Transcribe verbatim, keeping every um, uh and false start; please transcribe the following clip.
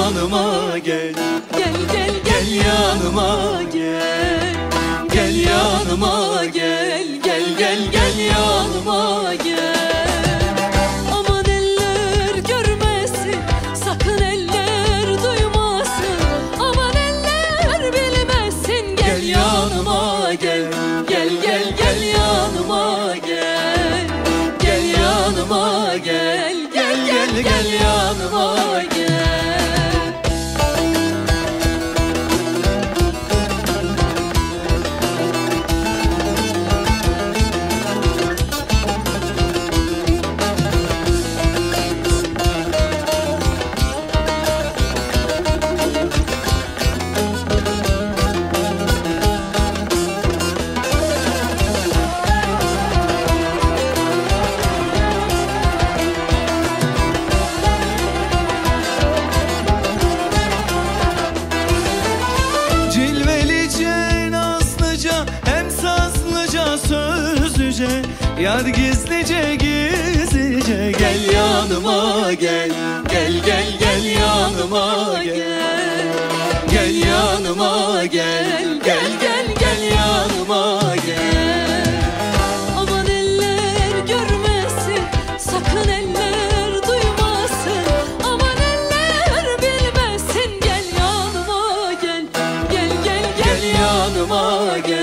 yanıma gel. Gel gel Gel yanıma gel. Gel yanıma gel. Gel gel gel yanıma gel. Aman eller görmesin, sakın eller duymasın. Aman eller bilmesin. Gel yanıma gel. Gel gel gel yanıma gel. Gel yanıma gel. Gel gel gel yanıma gel. Cilvelice, nazlıca, hem sazlıca, sözlüce, yar gizlice gizlice. Gel yanıma gel. Gel gel gel yanıma gel. Gel yanıma gel. Gel gel gel yanıma gel. Aman eller görmesin, sakın eller duymasın. Aman eller bilmesin. Gel yanıma gel. Gel gel gel Gel yanıma gel.